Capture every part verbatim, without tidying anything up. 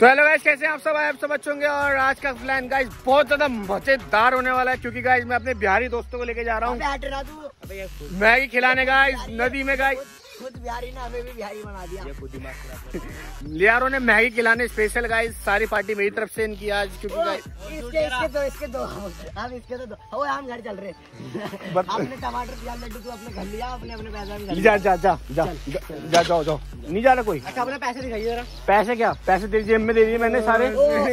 तो hello guys, कैसे हैं आप सब? आप सब अच्छे होंगे। और आज का प्लान गाइस बहुत ज्यादा मजेदार होने वाला है, क्योंकि गाइस मैं अपने बिहारी दोस्तों को लेके जा रहा हूँ मैगी खिलाने गाइस नदी में। गाइस खुद बिहारी ना, हमें भी बिहारी बना दिया। ये खुद दिमाग लियारो ने मैगी खिलाने स्पेशल गाइस, सारी पार्टी मेरी तरफ से इनकी आज, क्योंकि गाइस इसके इसके दो इसके दो हम इसके तो दो वो हम घर चल रहे। आपने टमाटर प्याज लड्डू तो अपने घर लिया, अपने अपने पैसा भी जा जा जा जा जा जाओ जाओ, नहीं जा रहा कोई। अच्छा अपने पैसे दिखाइए जरा। पैसे क्या? पैसे तेरी जेब में दे दिए मैंने सारे।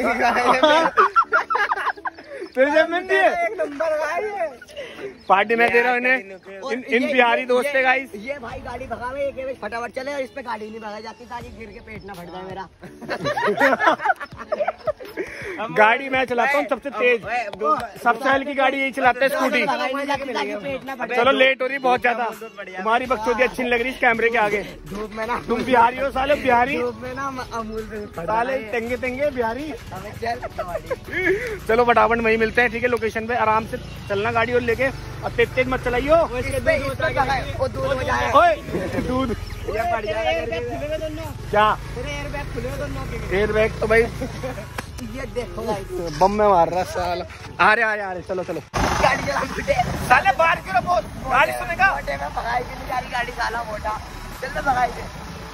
तेरी जेब में दिए? एक नंबर भाई, पार्टी में दे रहा हूँ इन्हें। इन, इन बिहारी दोस्त है गाइस। ये भाई गाड़ी भगा में एक फटाफट चले और इस पे गाड़ी नहीं भगा जाती ताकि गिर के पेट ना फट जाए मेरा। गाड़ी मैं चलाता हूँ सबसे तेज, सबसे हल्की गाड़ी यही चलाता है, स्कूटी। चलो लेट हो रही बहुत ज्यादा, तुम्हारी बकचोदी अच्छी नहीं लग रही इस कैमरे के आगे। धूप में ना तुम बिहारी हो साले, बिहारी धूप में ना अमूल साले तेंगे तेंगे बिहारी। चलो फटाफट वहीं मिलते हैं, ठीक है? लोकेशन पे आराम से चलना गाड़ी और लेके, और तेज तेज मत चलाइयो। दूध क्या एयर बैग तो भाई ये देखो बम में मार रहा साला। आ रहे आ रहे आ रहे, चलो चलो गाड़ी चला साले बाहर क्यों बोल, गाड़ी सुनेगा। मोटे में भगाई भी नहीं जा रही गाड़ी, साला मोटा चल तो भगाई दे,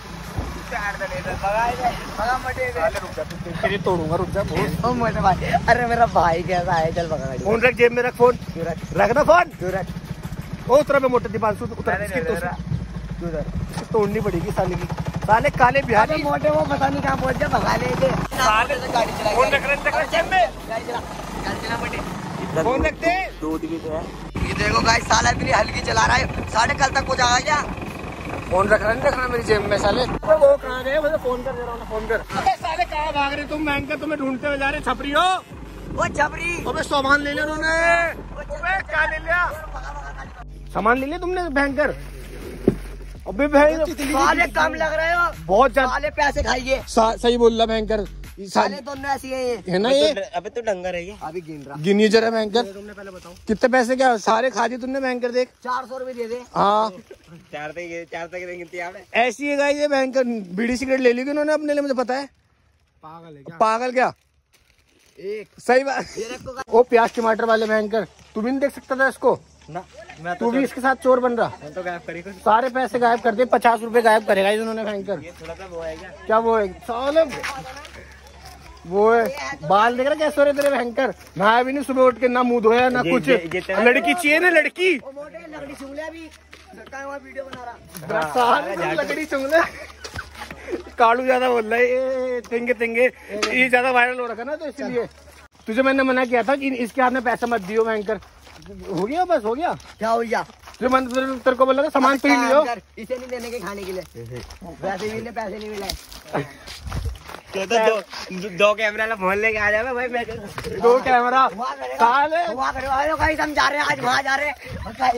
भगाई दे भगा मोटे में। रुक जा, तेरी तोड़ूंगा, रुक जा बहुत। ओ मोटे भाई, अरे मेरा भाई कैसा है, चल भगा गाड़ी। फोन रख जेब में, रख फोन, रखना फोन। तू रख, ओ उतरा पे मोटे दीपांशु, उतर, तोड़नी पड़ेगी साले की। साले काले बिहारी मोटे वो पता नहीं कहाँ पहुंच जा, भगा ले दे साले। गाड़ी चला, फोन रख रहे हैं जेब में, गाड़ी चला, गाड़ी चला मोटे। फोन रखते दूध भी तो है। ये देखो गाइस, साला इतनी हल्की चला रहा है, साढ़े कल तक कुछ आ गया। फोन रख रहा है, रखना मेरी जेब में साले। वो कहाँ गए? मुझे फोन कर दे रहा हूँ, फोन कर। साले कहाँ भाग रहे तुम? बैंकर तुम्हें ढूंढते हुए जा रहे, छपरी हो। वो छपरी, अबे सामान ले लिया उन्होंने। क्या ले लिया? सामान ले लिया तुमने बैंकर? अबे भाई साले कम लग रहे हो बहुत ज्यादा, साले पैसे खाइए। सही बोल रहा बैंकर, साले दोनों ऐसी है ना ये। अबे तो डंगर है ये, अभी गिन रहा। गिनिए जरा बैंकर, तुमने पहले बताओ कितने पैसे? क्या सारे खा दिए तुमने बैंकर? देख चार सौ रूपये दे दे। हाँ चार तक चार तक गिनती आपने। ऐसी है गाइस ये बैंकर, बीड़ी सिगरेट ले ली उन्होंने अपने लिए, मुझे पता है। पागल है क्या? पागल क्या, एक सही बात। वो प्याज टमाटर वाले बैंकर, तू भी नहीं देख सकता था इसको ना, मैं तू भी इसके साथ चोर बन रहा। तो गायब करी, सारे पैसे गायब कर दिए, पचास रुपए गायब करेगा इन्होंने बैंकर। थोड़ा सा वो है क्या? क्या वो है साले? वो है बाल देख रहा कैसे हो रहे तेरे बैंकर। नहाया भी नहीं सुबह उठ के, ना मुंह धोया ना कुछ। लड़की चाहिए ना, लड़की। लकड़ी चुंगले अभी वीडियो बना रहा, लकड़ी चुंगले। कालू ज्यादा बोल रहा है, तेंगे तेंगे ये ज्यादा वायरल हो रखा ना, तो इसलिए तुझे मैंने मना किया था कि इसके हाथ में पैसा मत दियो बैंकर। हो गया बस, हो गया। क्या हो गया? जो मैं तेरे को बोला था सामान तो ही लियो। इसे नहीं देने के खाने के लिए, वैसे भी पैसे नहीं मिले। तो दो, दो कैमरा फोन लेके आ जाएगा भाई। मैं दो कैमरा साले हम जा रहे हैं, आज वहाँ जा रहे हैं।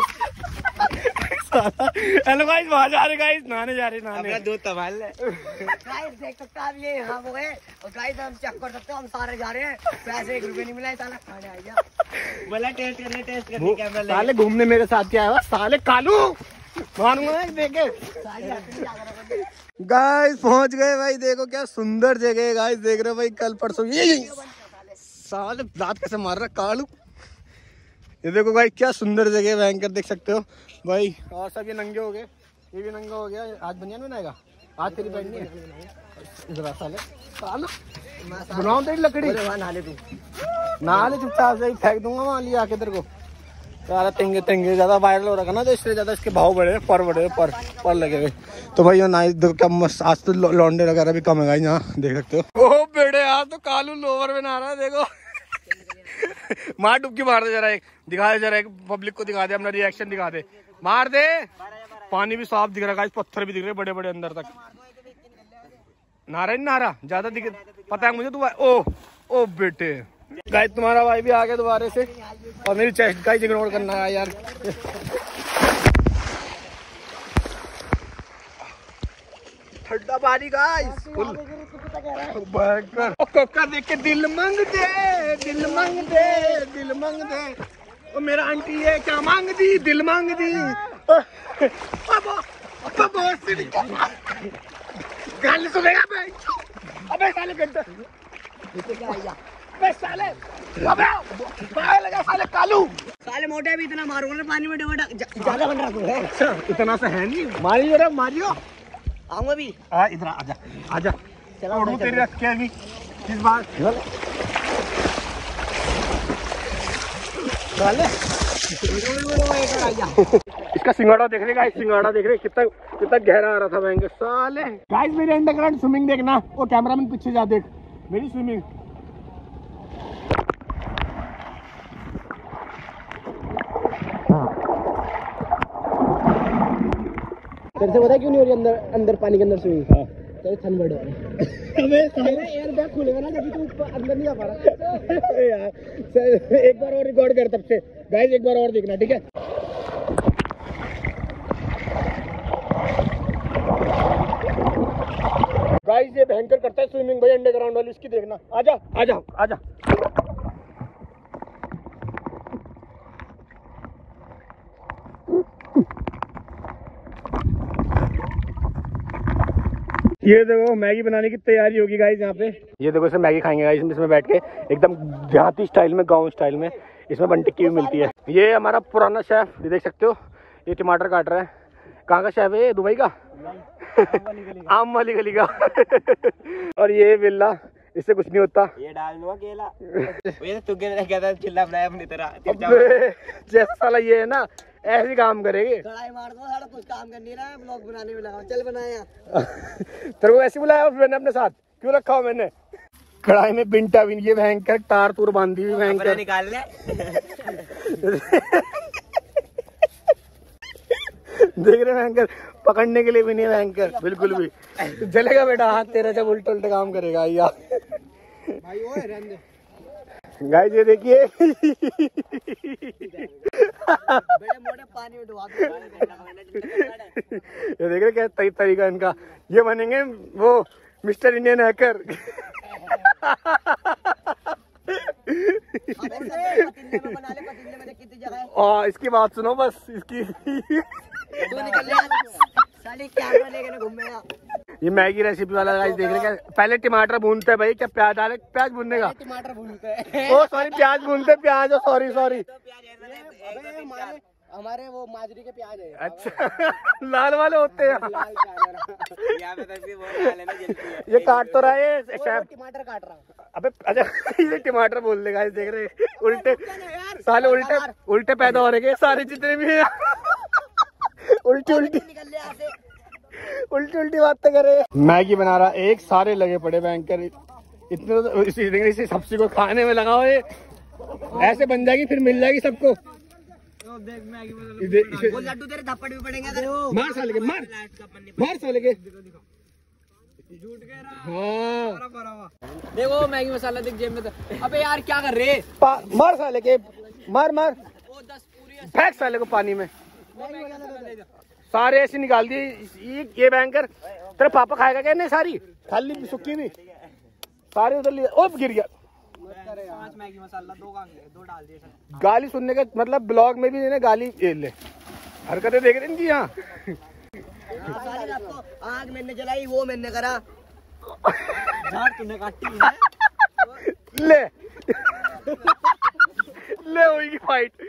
हेलो गाइस, वहाँ जा रहे गाइस, नहाने जा रहे, नहाने। दूध संभाल ले गाइस, देख सकते आप ये यहाँ हो गए, और गाइस हम चेक कर सकते हो, हम सारे जा रहे हैं, पैसे एक रुपए नहीं मिला है, साला खाने आ गया। बोला टेस्ट करने, टेस्ट करने कैमरा ले। साले घूमने मेरे साथ क्या है साले कालू, मारूंगा देखे। गाइस पहुंच गए भाई, देखो क्या सुंदर जगह है गाइस, देख रहे हो भाई, कल परसों ये साले दांत कैसे मार रहा कालू। ये देखो भाई क्या सुंदर जगह है भयंकर, देख सकते हो भाई। और सब ये नंगे हो गए, ये भी नंगा हो गया। आज बनियान बनाएगा, आज तेरी बहन नहीं है साले, साला बनाओ तेरी लकड़ी। नहाले तू, नहा ले चुपचाप से, फेंक दूंगा वहाँ लिया आके तेरे को। ज्यादा तेंगे तेंगे ज्यादा वायरल हो रखा ना, तो इसलिए ज्यादा इसके भाव बढ़े, पर बढ़े, पर पर लगे हुए। तो भाई नाइस क्या मस्त, आज तो लौंडे वगैरह भी कम है गाइस, यहाँ देख सकते हो। ओ बेटे आज तो कालू लोवर में नहा रहा है, देखो। मार डुबकी मार दे जरा, एक दिखा दे जरा, एक पब्लिक को दिखा दे, अपना रिएक्शन दिखा दे, मार दे। पानी भी साफ दिख रहा है गाइस, पत्थर भी दिख रहे बड़े बड़े अंदर तक। नारा नहीं नारा ज्यादा दिख, पता है मुझे। तू ओ ओ बेटे गाइस, तुम्हारा भाई भी आ गया दोबारा से, और मेरी चेस्ट का ही इग्नोर करना है यार। ठंडा पानी गाइस फुल भयंकर। कोका देख के दिल मांग दे, दिल मांग दे, दिल मांग दे। ओ मेरा आंटी है क्या मांग दी, दिल मांग दी। गाली सुनेगा भाई, अबे साले गड्ढा क्या आया अबे साले अबे पाए लगा साले कालू साले मोटे भी इतना मारूंगा ना पानी में डुबा ज्यादा बन रहा है। अच्छा इतना सा है नहीं मारियो रे मारियो आऊंगा भी आ इधर आजा आजा चलो तोड़ू तेरी रख के अभी किस बात साले इसका सिंगाड़ा देख रहे गाइस सिंगाड़ा देख रहे कितना कितना गहरा आ रहा था बैंक साले गाइस मेरी अंडरग्राउंड स्विमिंग देखना वो कैमरामैन पीछे जा देख मेरी स्विमिंग तेरे से पता क्यों नहीं हो रही अंदर अंदर पानी के अंदर स्विमिंग हाँ तेरे थनबर्ड हो अबे सारे एयर बैग खुलेगा ना जब तू ऊपर अंदर नहीं आ पा रहा यार सर एक बार और रिकॉर्ड कर तब से गाइस एक बार और देखना ठीक है गाइस ये भयंकर करता है स्विमिंग भाई अंडरग्राउंड वाली इसकी देखना आजा आजा आजा ये देखो मैगी बनाने की तैयारी होगी गाइस यहाँ पे ये देखो इसमें मैगी खाएंगे गाइस इसमें बैठ के एकदम देहाती स्टाइल में गांव स्टाइल में इसमें बन टिक्की भी मिलती है। ये हमारा पुराना शेफ ये देख सकते हो ये टमाटर काट रहा है कहाँ का शेफ है ये दुबई का आम वाली गली का और ये बिल्ला इससे कुछ नहीं होता ये डाल दूंगा केला ये तो तू क्या था चिल्ला बनाया अपनी तरह जैसा साला ये है ना ऐसे काम करेंगे कढ़ाई मार दो सारा कुछ काम कर नहीं रहा है ब्लॉग बनाने में लगा चल बनाया तेरे को ऐसे बुलाया मैंने अपने साथ क्यों रखा हो मैंने कढ़ाई में बिंटा बिन ये भयंकर तार तूर बांधी हुई भयंकर निकाल ले देख रहे भयंकर पकड़ने के लिए भी नहीं भयंकर बिल्कुल भी तो जलेगा बेटा हाथ तेरा जब उल्टे उल्टे काम करेगा यार भाई वो है गाइस ये देखिए मोटे पानी में डुबा ये देख रहे क्या तरी तरीका इनका ये बनेंगे वो मिस्टर इंडियन हैकर और इसकी बात सुनो बस इसकी कैमरा लेके घूमे ये मैगी रेसिपी वाला गाइस देख रहे क्या पहले टमाटर भूनते हैं भाई क्या प्याज डाले प्याज भूनने का टमाटर भूनते हैं ओ सॉरी प्याज भूनते प्याज ओ सॉरी सॉरी हमारे वो माजरी के प्याज है अच्छा लाल वाले होते हैं ये काट तो रहा है टमाटर काट रहा हूँ अबे अच्छा ये टमाटर बोल देगा देख रहे उल्टे साले उल्टे उल्टे पैदा हो रहे सारे जितने भी हैं उल्टी उल्टी उल्टी उल्टी बातें करे मैगी बना रहा एक सारे लगे पड़े बैंकर इतने तो इसी इसी सब्जी को खाने में लगाओ ये ऐसे बन जाएगी फिर मिल जाएगी सबको वो लड्डू तेरे थप्पड़ भी पड़ेंगे मार साले के मार मार साले के हाँ देखो मैगी मसाला देख जेब में तो अबे यार क्या कर रहे मार साले के मार मार फेंक साले को पानी में सारे ऐसे निकाल दिए ये, ये बैंकर तेरा पापा खाएगा क्या नहीं सारी खाली सुक्की भी सारे उधर लिए ओ गिर गया मैगी मसाला दो दो डाल दिए गाली सुनने का मतलब ब्लॉग में भी इन्हें गाली ले हरकतें देख रहे हैं इनकी यहाँ आग मैंने जलाई वो मैंने करा झाड़ तूने काटी है ले ले होगी फाइट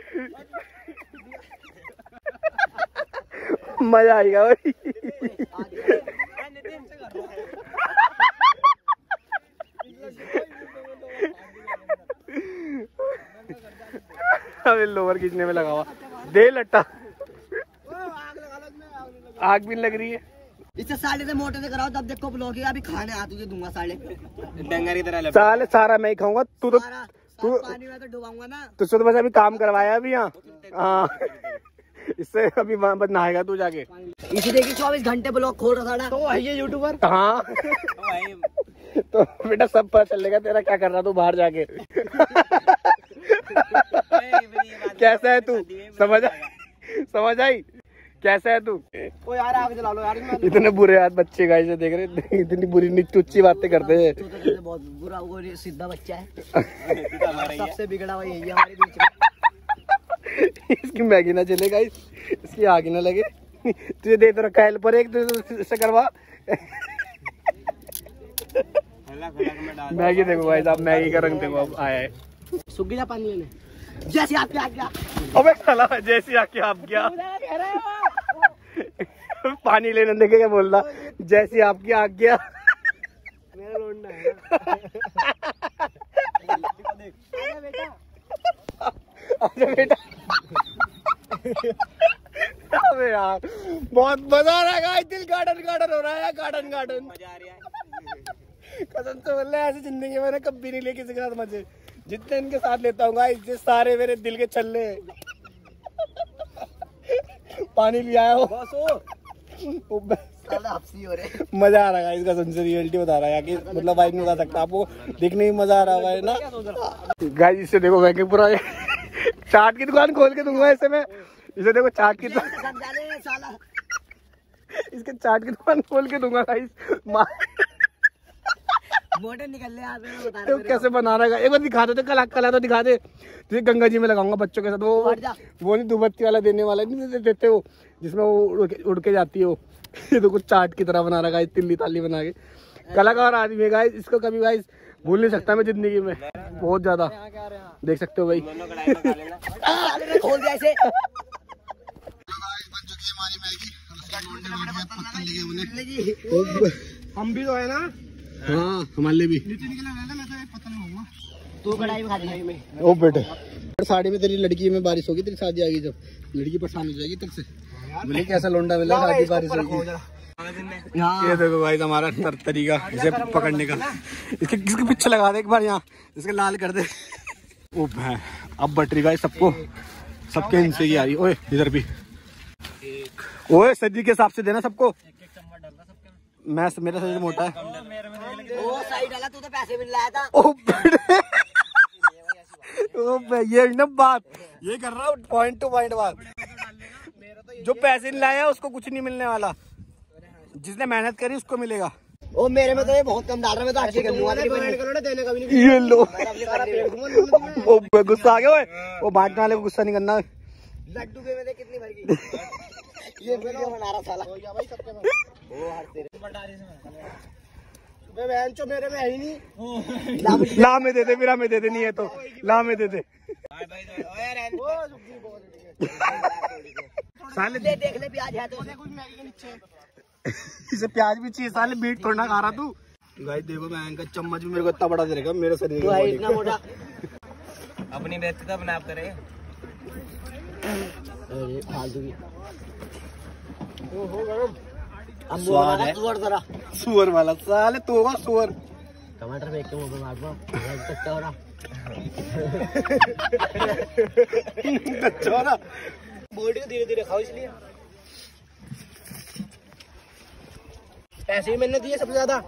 मजा आएगा भाई अबे लोवर खींचने में लगा हुआ दे लट्टा आग भी लग रही है इससे साले से मोटे से कराओ तब देखो ब्लॉग अभी खाने आ तुझे दूंगा साले डंगर की तरह साले सारा मैं ही खाऊंगा तू तो तू पानी में तो डुबाऊंगा ना तुझसे तो बस अभी काम करवाया अभी यहाँ हाँ इससे अभी वहाँ बस नहाएगा तू जाके इसी देखिए चौबीस घंटे ब्लॉग खोल रहा था तो है ये यूट्यूबर हाँ तो बेटा सब पता चलेगा तेरा क्या कर रहा तू बाहर जाके कैसा है तू समझ समझ आई कैसा है तू ओ यार आग जला लो यार इतने बुरे हाथ बच्चे गाइस से देख रहे इतनी बुरी नीची बातें करते हैं तो बहुत बुरा वो सीधा बच्चा है सबसे बिगड़ा हुआ यही है हमारे बीच में इसकी मैगी ना चले गाइस इसकी आग ना लगे तुझे दे तो रखा है पर एक तो करवा मैगी देखो भाई साहब, मैगी का रंग देखो अब आया है। सूख गया पानी लेने जैसे आपके आ गया। अबे साला जैसे आके आप क्या पानी लेने देखे क्या बोल रहा, जैसे आपकी आ गया। मेरा लोंडा है अरे बेटा अबे यार बहुत मजा आ रहा है गाइस, दिल गार्डन गार्डन हो रहा है, गार्डन गार्डन मजा आ रहा है कसम से बोल रहा है। ऐसी जिंदगी मैंने कभी नहीं ली किसी के साथ मजे जितने इनके साथ लेता हूँ गाइस, ये सारे मेरे दिल के छल्ले हैं। पानी ले आया हो मजा आ रहा है इसका, कसम से रियलिटी बता रहा है कि मतलब भाई नहीं बता सकता आपको, देखने में मजा आ रहा है ना गाइस। इससे देखो मैं पूरा चाट की दुकान खोल के दूंगा ऐसे में, इसे देखो चाट की दुकान, इसके चाट की दुकान खोल के दूंगा गाइस। मोटे निकल ले आप बता तो कैसे बना रहा है एक बार दिखा दे, कला कला तो दिखा दे। तुझे गंगा जी में लगाऊंगा बच्चों के साथ, वो वो नहीं दुबत्ती वाला देने वाला नहीं देते वो, जिसमें वो उड़ के जाती है वो। ये तो कुछ चाट की तरह बना रहा है तिल्ली ताली बना के, कलाकार आदमी है गाइस, इसको कभी गाइस भूल नहीं सकता मैं जिंदगी में, बहुत ज्यादा देख सकते हो भाई। खोल जैसे हम भी तो है ना, हाँ हमारे भी। तू कढ़ाई में खा देना में। ओ बेटे साड़ी में तेरी लड़की में बारिश होगी, तेरी शादी आएगी जब लड़की परेशान हो जाएगी तेरे से, बोले कैसा लोंडा मिला शादी बारिश होगी। ये देखो भाई हमारा तर, तरीका इसे पकड़ने का, इसके इसके पीछे लगा दे एक बार, यहाँ इसके लाल कर दे। ओ भाई अब बटरी का सबको सबके इनसे की आ रही। ओए इधर भी, ओए सजी के हिसाब से देना सबको, मैं मेरा शरीर मोटा है। वो साइड वाला तू तो पैसे भी लाया था। ओ ओ ये ना बात ये कर रहा हूँ पॉइंट टू पॉइंट बात, जो पैसे नहीं लाया उसको कुछ नहीं मिलने वाला, जिसने मेहनत करी उसको मिलेगा। ओ मेरे में तो ये बहुत कम डाल रहा है, मैं तो अच्छी कर लूंगा देने का भी नहीं। ये लो ओ गुस्सा आ गया। ओए वो बांटने वाले को गुस्सा नहीं करना। लड्डू के में कितनी भर गई ये वीडियो बना रहा साला भाई सबके में। वो हर तेरे सुबह बहन चो मेरे में है ही नहीं। ला में दे दे, मेरा में दे दे, नहीं है तो ला में दे दे। साले दे देख ले प्याज है तो कुछ मैगी के नीचे इसे प्याज भी चाहिए, साले बीट थोड़ा खा रहा तू। गाइस देखो मैं का चम्मच भी मेरे को इतना बड़ा दे देगा, मेरे शरीर का इतना मोटा अपनी बेइज्जती तो अपने आप करे। अरे फालतू की ओहो गरम अब स्वाद है। सुअर जरा सुअर वाला साले तू होगा सुअर। टमाटर फेंक के मुंह पे मार दो कच्चा हो रहा कच्चा हो रहा बॉडी को धीरे धीरे खाओ, इसलिए पैसे ही मैंने दिए सबसे ज्यादा।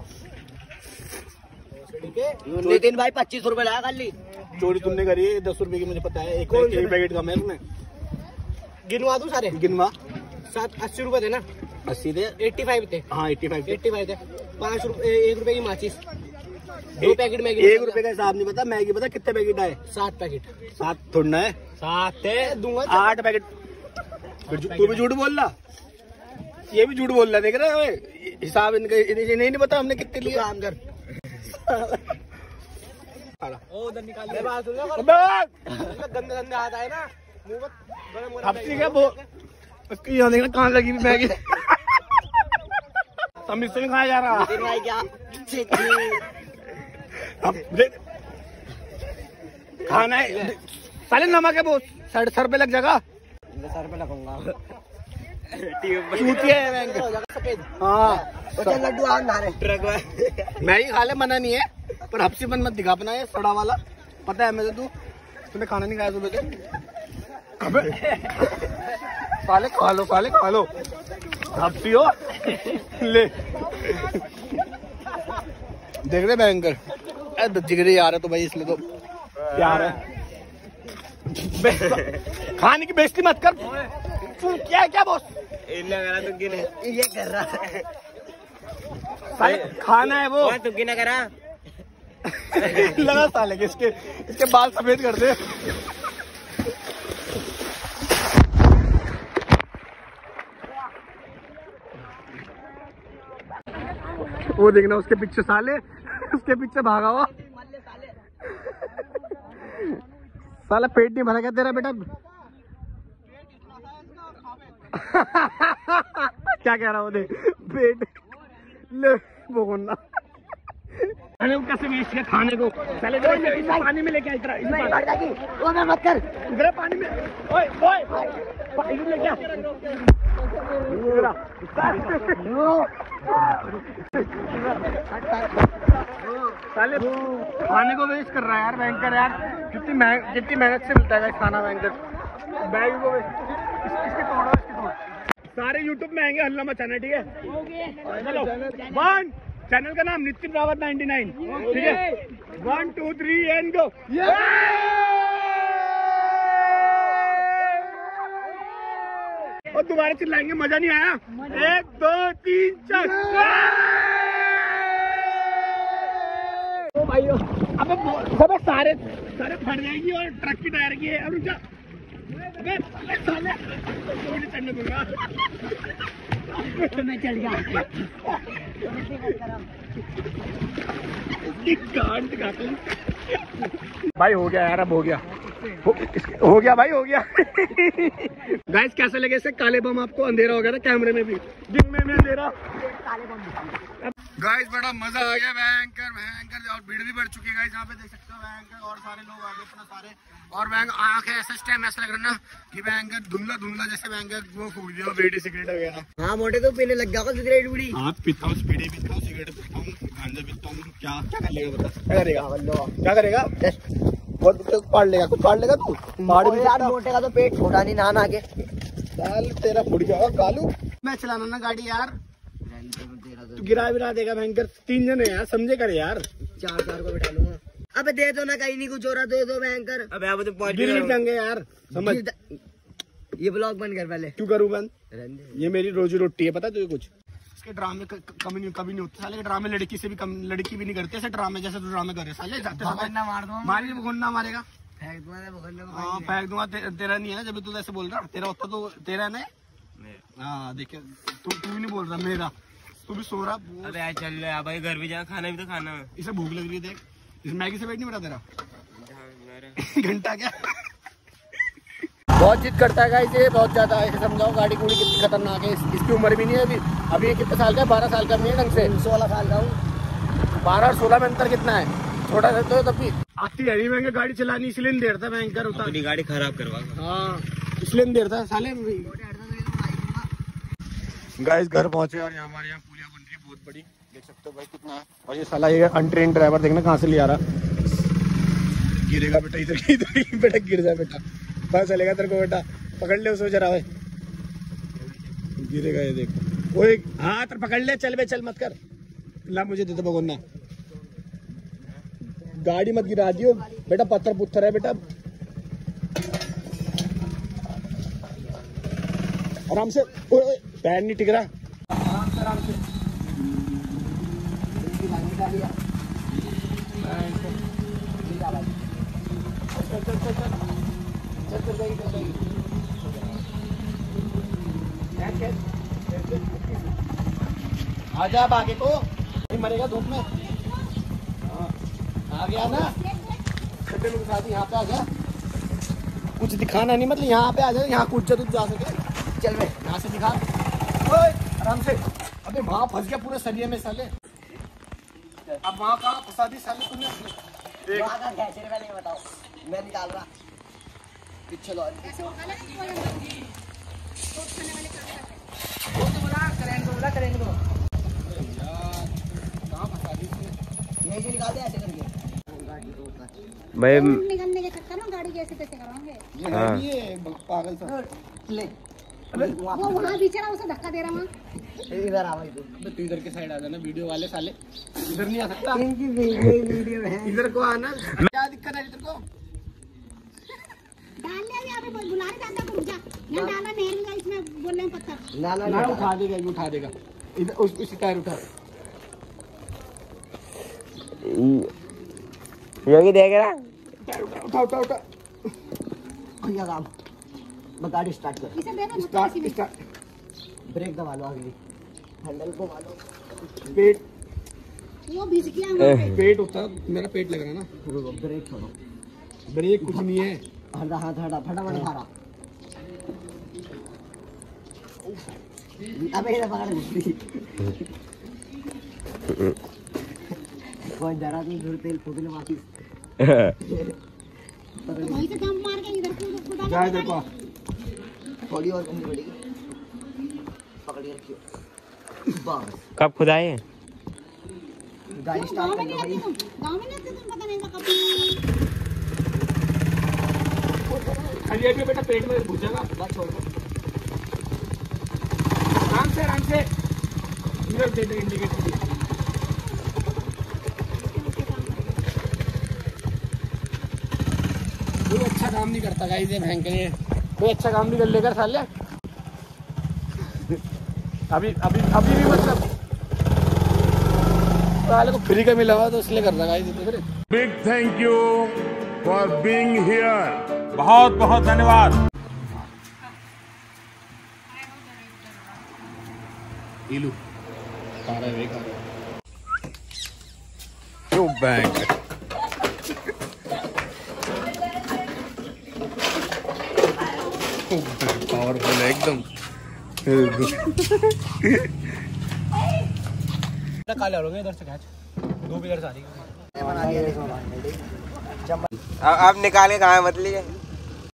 नितिन भाई पच्चीस रुपए लाया खाली। चोरी तुमने करी है, दस रुपए की मुझे पता है, एक एक पैकेट का मैं उसमें गिनवा दूं सारे? गिनवा। सात अस्सी रुपए थे ना? अस्सी थे, एट्टी फाइव थे। हाँ एट्टी फाइव एट्टी फाइव थे। पाँच रुपए एक रुपए की माचिस, दो पैकेट मैगी। एक रुपए का हिसाब नहीं पता, मैगी पता कितने पैकेट आए? सात पैकेट। सात थोड़ा है, सात है दूंगा आठ पैकेट। तू भी झूठ बोल रहा, ये भी झूठ बोल रहा, देख रहा है हिसाब इनका नहीं नहीं पता हमने कितने लिए। काम कर उधर निकाल गंदे गंदे हाथ आए ना मुंह में अब ठीक है वो उसकी यहाँ देखना कहाँ लगी मैगी। हम इससे नहीं खाया जा रहा। भाई क्या अब देख खाना है साले, नमक है वो सर सर पे लग जाएगा, सर पे लगाऊंगा चूतिया है सफेद। हाँ लड्डू आ रहे ट्रक मैगी खा ले, मना नहीं है, पर हफ्सी बन मत दिखा अपना ये सड़ा वाला, पता है मुझे तू तूने खाना नहीं खाया सुबह से। अबे साले खा लो साले खा लो, हफ्सी हो ले देख रहे भयंकर जिगरी यार है तो भाई इसलिए तो प्यार है। खाने की बेइज्जती मत कर, तू क्या क्या बॉस ये कर रहा है साले खाना है वो तुम ना करा लगा साले के इसके इसके बाल सफेद कर दे। वो देखना उसके पीछे साले उसके पीछे भागा हुआ। साला पेट नहीं भरा क्या तेरा बेटा? क्या कह रहा हूँ देख, पेट ले बोलना खाने को कैसे वेस्ट किया खाने को। साले पानी में लेके आया मत कर इधर पानी में। ओए ओए पानी में लेके आ। साले खाने को वेस्ट कर रहा है यार बैंकर यार। कितनी मेहनत कितनी मेहनत से मिलता है खाना बैंकर। बैग को इसके तोड़ो इसके तोड़ो। सारे यूट्यूब में आएंगे हल्ला मचाना, ठीक है? चलो वन, चैनल का नाम नितिन रावत नाइन्टी नाइन, ठीक है? One two three and go. और दोबारा चिल्लाएंगे, मजा नहीं आया? एक दो तीन चार। ओ भाइयों अबे सब सारे सारे फट जाएगी और ट्रक की टायर की है। अब रुक जा, अबे साले तो चढ़ने दूंगा। मैं चल गया। भाई हो गया यार, अब हो गया हो, हो गया भाई हो गया। गाइस कैसे लगे इससे काले बम आपको? अंधेरा हो गया था कैमरे में भी, दिन में भी अंधेरा। गाइस बड़ा मजा आ गया। भयंकर भयंकर और भीड़ भी बढ़ चुकी है गाइस, यहाँ पे देख सकते हो भयंकर और सारे लोग आ गए अपना सारे। और बैंक आंखें ऐसा टाइम ऐसा लग रहा ना कि भयंकर धुंधला धुंधला जैसे भयंकर वो फूक दिया बीड़ी सिगरेट वगैरह। हाँ मोटे तो पीने लग गया सिगरेट बीड़ी। हाँ पीता हूँ, बीड़ी पीता हूँ, सिगरेट पीता हूँ, गांजा पीता हूँ। क्या क्या कर लेगा बता? क्या करेगा क्या करेगा? बहुत पाड़ लेगा, कुछ पाड़ लेगा तू? यार मोटे का तो पेट छोटा नहीं, नहा के साल तेरा फुट जाएगा कालू। मैं चलाना ना गाड़ी यार, तू गिरा विरा देगा भयंकर। तीन जने यार, समझे कर यार। चार चार को बिठा लूंगा। अबे दे दो ना, कहीं नहीं कुछ हो रहा, दे दो भयंकर। अबे अब तो पहुंच गिर जाएंगे यार, समझ। ये ब्लॉग बंद कर पहले। क्यों करूँ बंद? ये मेरी रोजी रोटी है, पता तुझे कुछ? इसके ड्रामे कभी नहीं कभी नहीं होते साले। ड्रामे लड़की से भी कम, लड़की भी नहीं करते ऐसे ड्रामे जैसे तू ड्रामे कर रहे साले। जाते मार दूंगा, मारी भगोन्ना मारेगा, फेंक दूंगा। हाँ फेंक दूंगा। तेरा नहीं है ना, जब तू ऐसे बोल रहा। तेरा होता तो तेरा ना। हाँ देखिए तू तू भी नहीं बोल रहा मेरा, तू भी सो रहा। अबे यार चल रहा भाई, घर भी जा, खाना भी तो खाना है। इसे भूख लग रही है, देख इस मैगी से पेट नहीं भरा तेरा? घंटा क्या बहुत जिद करता है गाइस ये, बहुत ज्यादा। ऐसे समझाओ गाड़ी गुड़ी कितनी खतरनाक है। इस, इसकी उम्र भी नहीं है अभी। अभी ये कितने साल का है? बारह साल का नहीं है ढंग से। सोलह साल का हूँ। बारह और सोलह में अंतर कितना है? छोटा रहते हो तब भी। आती हरी महंगे गाड़ी चलानी, इसलिए नहीं देरता भयंकर होता। अपनी गाड़ी खराब करवा। हाँ इसलिए नहीं देरता साले। गाइस घर पहुंचे और यहाँ हमारे यहाँ पुलिया बन रही है बहुत बड़ी, देख सकते हो भाई कितना है। और ये साला ये अनट्रेन ड्राइवर देखना कहाँ से ले आ रहा। गिरेगा बेटा, इधर इधर बेटा गिर जाए बेटा, पता चलेगा तेरे को बेटा। पकड़ ले उसको जरा, गिरेगा ये देख। वो एक हाथ पकड़ ले, चल बे चल मत कर। ला मुझे दे दो भगोन्ना, गाड़ी मत गिरा दियो बेटा, पत्थर पुत्थर है बेटा। आराम से, पैर नहीं टिक रहा। आराम से आराम से। आजा अब आगे को, नहीं मरेगा धूप में। आ गया ना खड्डे में घुसा दी, यहाँ पे आ गया। कुछ दिखाना नहीं, मतलब यहाँ पे आ जाए, यहाँ कूद जा तू जा सके। चल बे यहाँ से दिखा, ओए आराम से। अबे वहाँ फंस गया पूरे सरिये में साले। अब वहाँ कहाँ फंसा दी साले तूने? बताओ मैं निकाल रहा पीछे लो। यही से निकाल दे ऐसे करके भाई। निकलने के चक्कर में गाड़ी कैसे कैसे कराओगे? हाँ। ये पागल सा ले वो वहाँ बेचारा उसे धक्का दे रहा वहाँ। इधर आ भाई तू। तू इधर के साइड आ जाना, वीडियो वाले साले इधर नहीं आ सकता। इनकी वीडियो है, इधर को आना। क्या दिक्कत है इधर को? डाल ले यहाँ पे बुला रहे जाता को, रुक जा यहाँ डाला नहर में, इसमें बोल रहे हैं पत्थर। ना ना ना उठा देगा, ये उठा देगा। इधर उस उसी टायर उठा। योगी देख रहा, टायर उठा उठा उठा उठा। भैया काम मैं गाड़ी स्टार्ट कर। इसे दे दो स्टार्ट स्टार्ट। ब्रेक दबा लो, अगली हैंडल को मारो। पेट वो भिज गया वहाँ पे। पेट उठता, मेरा पेट लग रहा है ना। ब्रेक छोड़ो, ब्रेक कुछ नहीं है। हटा हाथ हटा, फटाफट मारा। अबे ये पकड़ ली। कौन जा रहा, तुम तेल फूकने वापिस। वहीं से दम मार के इधर कूद कूदा जाए देखो, थोड़ी और करनी पड़ेगी। पकड़ के रखियो बस। कब खुदाए? गाड़ी स्टार्ट गाँव कर में दो नहीं भाई। आती तुम, गाँव में नहीं आती तुम, पता नहीं था कब। खाली अभी बेटा पेट में घुस जाएगा। बस छोड़ दो। आराम से आराम से इधर दे दे इंडिकेटर। कोई अच्छा काम नहीं करता गाइस ये भयंकर है। कोई अच्छा काम नहीं कर लेकर साले। अभी अभी अभी भी मतलब साले को फ्री का मिला हुआ तो इसलिए कर रहा गाइस ये तो फिर। Big thank you for being here. बहुत बहुत धन्यवाद। इलू खा रहा है, खा रहा है। Go back. पावरफुल है एकदम। काले हो गए इधर से, खींच धूप इधर से आ रही है। अब निकाल के कहाँ मत लिए।